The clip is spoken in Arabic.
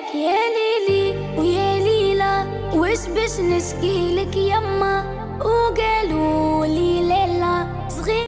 يا ليلي ويا ليلى، وش بش نشكيلك يما؟ وقالوا